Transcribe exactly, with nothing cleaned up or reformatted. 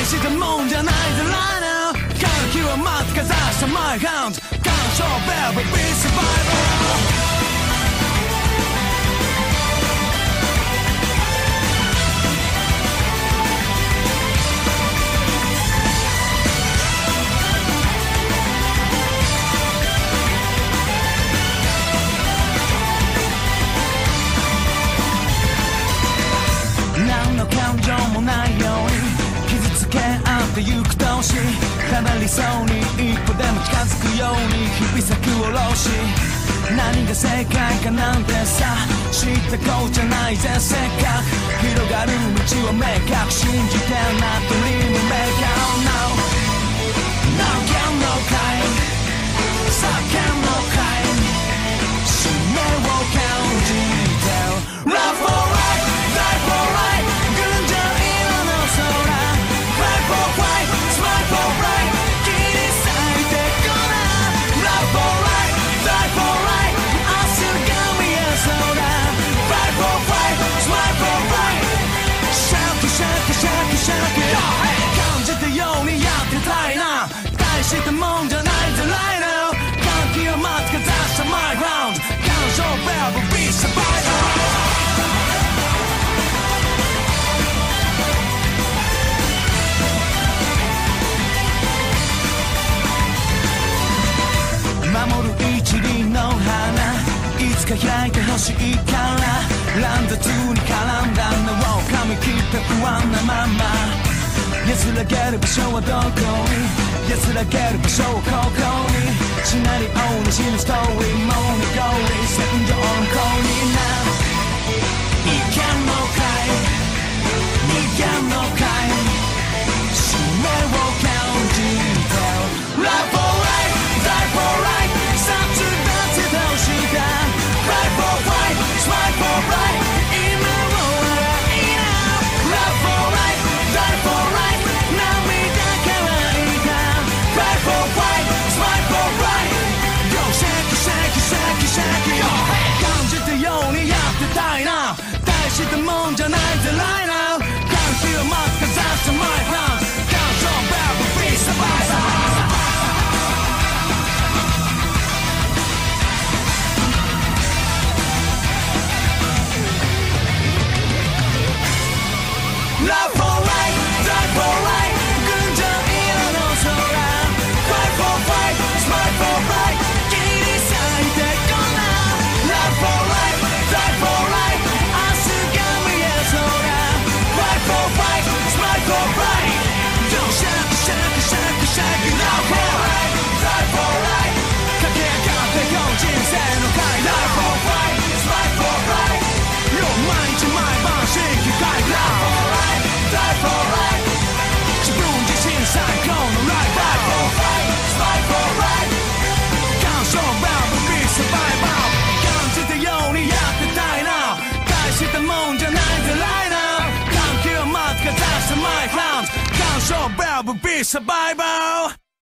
大したもんじゃないぜライナー歓喜は待ってかざしたマイハンド感傷ベルビーサバイバー何の感情もないように傷つけ合ってゆく同士離れそうに一歩でも近づくように日々咲く下ろし何が正解かなんてさ知ってこうじゃないぜせっかく広がる道を明確信じてなドリームメーカー No No can no kind さあ can no kind 使命を感じて Love for life Die for life 群青色の空 Fly for flight Smile for bright 切り裂いてこな Love for life Die for life 明日が見えそうだ Fly for flight Smile for bright シャキシャキシャキシャキ感じたようにやってたいな大したもんじゃないぜライナー歓喜を待ってかざしたマイグラウンド感傷ベルビーサバイバー守る一輪の花いつか開いてほしいから乱雑に絡んだのを噛み切って不安なまま安らげる場所はどこに安らげる場所はここにシナリオに死ぬストーリーもうにゴーリ戦場の子にないけんのかい逃げんのかい使命を感じて Love for life Die for life殺伐とした Fly for flight Smile for bright 今も笑いな Love for life Die for life 涙乾いた Fly for flight Smile for bright Yo shake shake shake shake Yo 感じたようにやってたいな大したもんじゃないぜライナー歓喜を待ってかざしたマイハンド感傷ベルビーサバイバーLove for life, die for life 群青色の空 Fly for flight, smile for bright 切り裂いてこな Love for life, die for life 明日が見えそうだ Fly for flight, smile for bright Yo shake shake shake shake Love for life, die for life 駆け上がってよ人生の階段 Life for flight, smile for bright Yo 毎日毎晩新規開 Love for life Die for life 自分自身最高のライフ Die for life Smile for life 感傷ベルビーサバイバー感じたようにやってたいな大したもんじゃないぜライナー歓喜を待ってかざしたマイハンド感傷ベルビーサバイバー